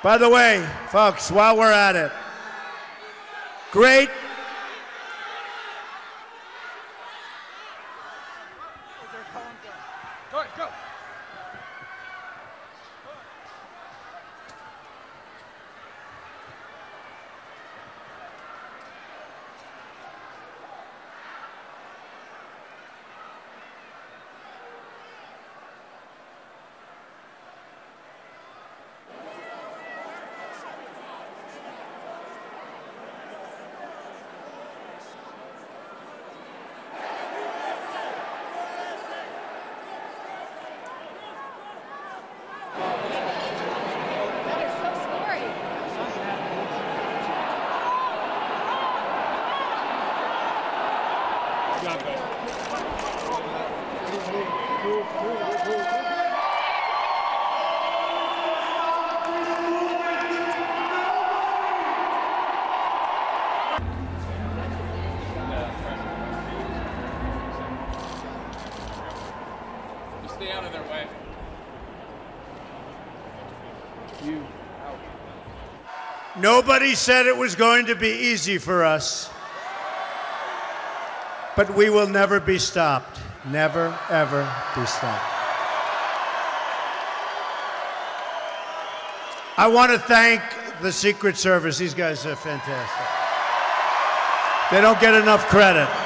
By the way, folks, while we're at it, great. Go. Stay out of their way. Nobody said it was going to be easy for us, but we will never be stopped. Never, ever be stopped. I want to thank the Secret Service. These guys are fantastic. They don't get enough credit.